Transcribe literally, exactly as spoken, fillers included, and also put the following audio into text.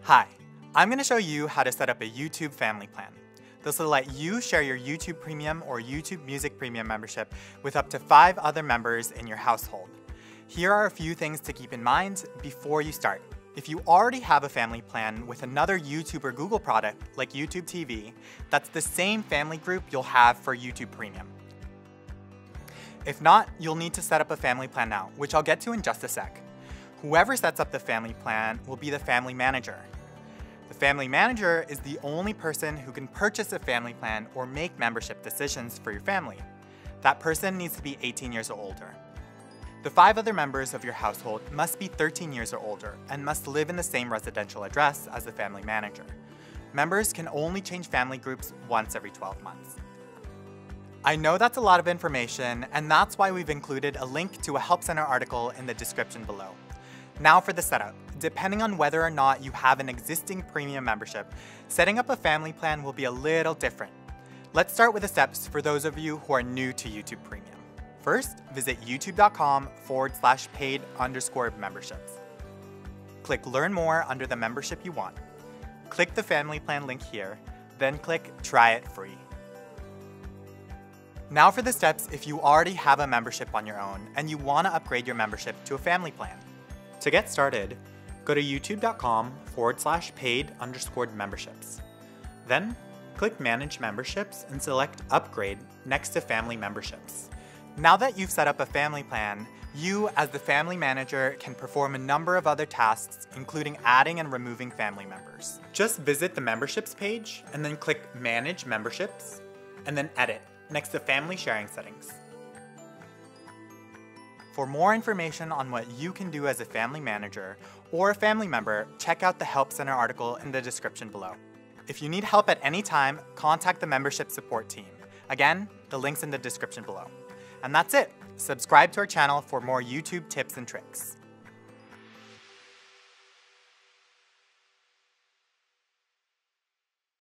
Hi, I'm going to show you how to set up a YouTube family plan. This will let you share your YouTube Premium or YouTube Music Premium membership with up to five other members in your household. Here are a few things to keep in mind before you start. If you already have a family plan with another YouTube or Google product like YouTube T V, that's the same family group you'll have for YouTube Premium. If not, you'll need to set up a family plan now, which I'll get to in just a sec. Whoever sets up the family plan will be the family manager. The family manager is the only person who can purchase a family plan or make membership decisions for your family. That person needs to be eighteen years or older. The five other members of your household must be thirteen years or older and must live in the same residential address as the family manager. Members can only change family groups once every twelve months. I know that's a lot of information, and that's why we've included a link to a Help Center article in the description below. Now for the setup. Depending on whether or not you have an existing premium membership, setting up a family plan will be a little different. Let's start with the steps for those of you who are new to YouTube Premium. First, visit youtube.com forward slash paid underscore memberships. Click Learn More under the membership you want. Click the family plan link here, then click Try It Free. Now for the steps if you already have a membership on your own and you want to upgrade your membership to a family plan. To get started, go to youtube.com forward slash paid underscore memberships. Then, click Manage Memberships and select Upgrade next to Family Memberships. Now that you've set up a family plan, you, as the family manager, can perform a number of other tasks, including adding and removing family members. Just visit the Memberships page and then click Manage Memberships, and then Edit next to Family Sharing Settings. For more information on what you can do as a family manager or a family member, check out the Help Center article in the description below. If you need help at any time, contact the membership support team. Again, the link's in the description below. And that's it. Subscribe to our channel for more YouTube tips and tricks.